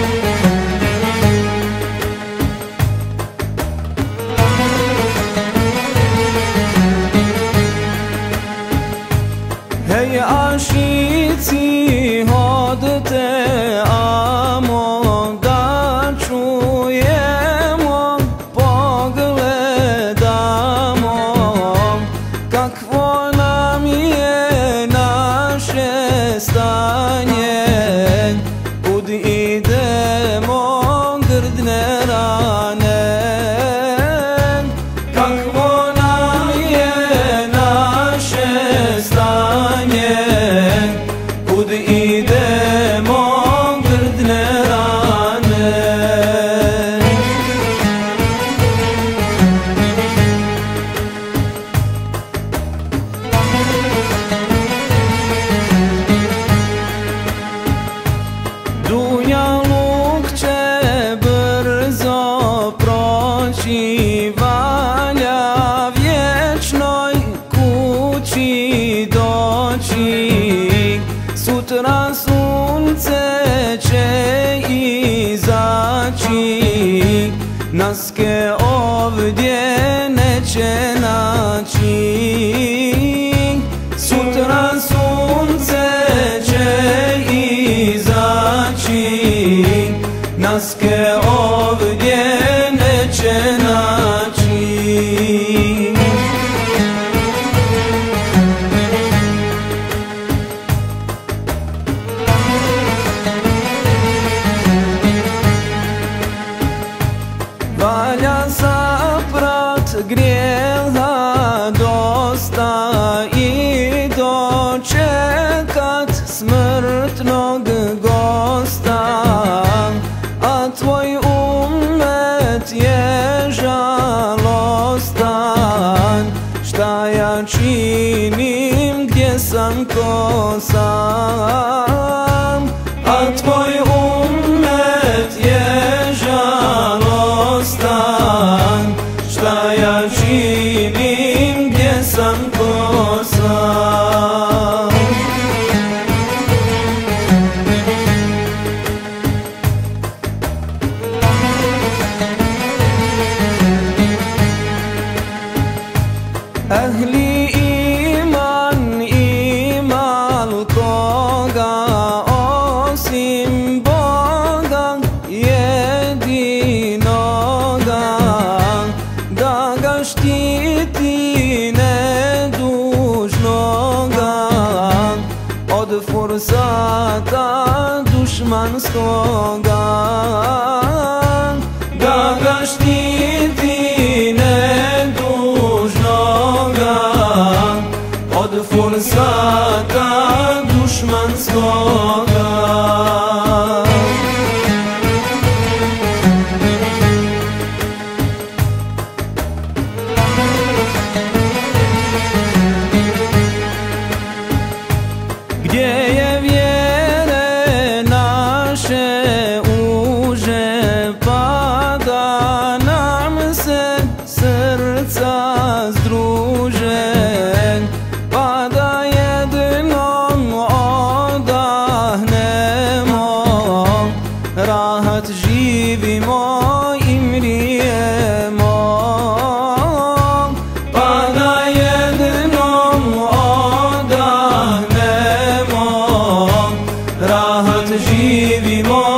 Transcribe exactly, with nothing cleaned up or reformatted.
Hej asici, hodite amo da čujemo, pogledamo kakvo nam je naše stanje. Kud idemo grdne rane, kakvo nam je naše stanje. Kud idemo grdne rane. Dunjaluk će brzo proći, valja vječnoj kući doći. Sutra sunce će izaći, naske ovdje neće naći. Sutra sunce će izaći, naske ovdje neće naći. Valja zaprat grijeha dosta i dočekat smrtnog gosta, a tvoj umet je žalostan. Šta ja činim, gdje sam, ko sam, a tvoj umet je žalostan. Šta ja činim, gdje sam, ko sam. Ahli iman imal koga osim Boga jedinoga, da ga štiti nedužnoga od fursata dušmanskoga. Da ga štiti nedužnoga od fursata dušmanskoga. Gdje je vjere naše uže, pa da nam se srca združe, pa da jednom odahnemo, rahat živimo i mrijemo. Pa da jednom odahnemo, rahat živimo